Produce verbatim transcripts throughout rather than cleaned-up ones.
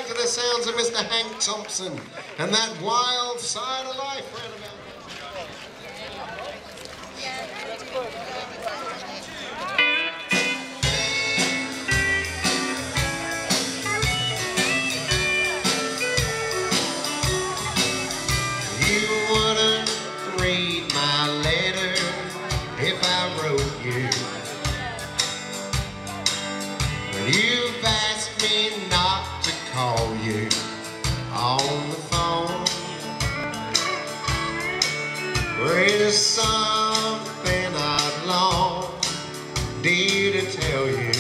back to the sounds of Mister Hank Thompson and that wild side of life roundabout. You wouldn't read my letter if I wrote you. When you've asked me not to call you on the phone, there's something I'd long dear to tell you.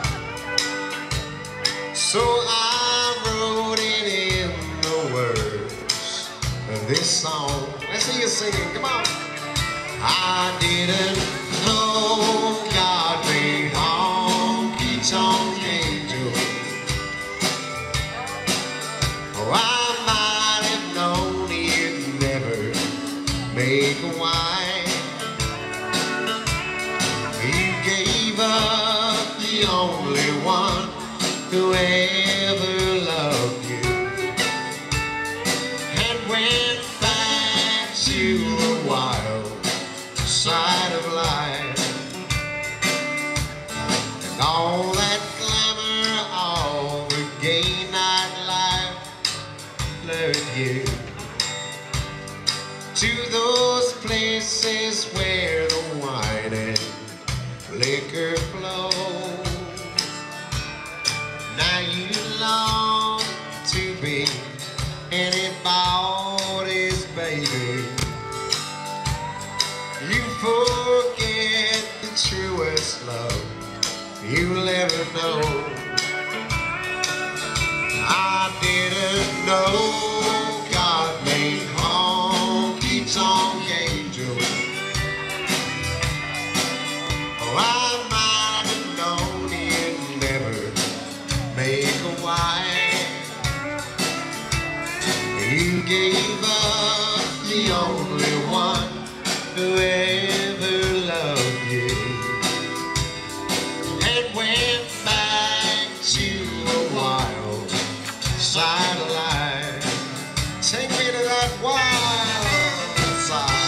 So I wrote it in the words of this song. Let's hear you singing, come on. I didn't know God made honky-tonk angels. Oh, I might have known he'd never make a wife. He gave up the only one who ever loved you, and went back to a wild side of life. And all that glamour, all the gay nightlife lured you to those places where the wine and liquor flows. Now you long to be anybody's baby. You forget the truest love you'll ever know. I didn't know God made honky-tonk angels. Oh, I might have known he'd never make a wife. You gave up the only one who ever loved you, and went back to a wild side of life. Take me to that wild side.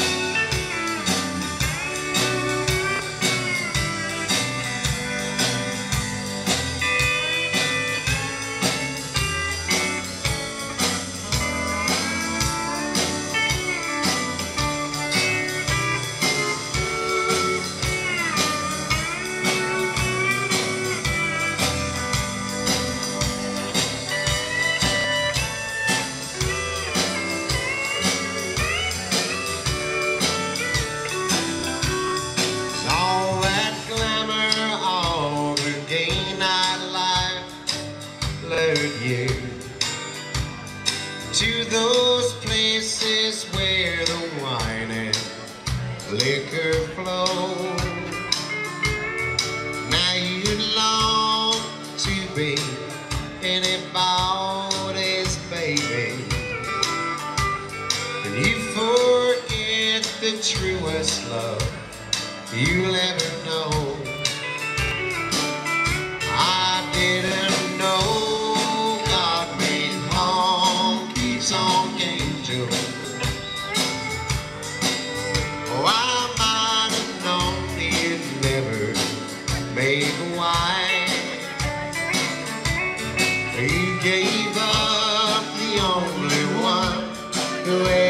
You to those places where the wine and liquor flow. Now you long to be anybody's baby, and you forget the truest love you'll ever know. I didn't know honky-tonk angel. Oh, I might have known he'd never make a wife. He gave up the only one who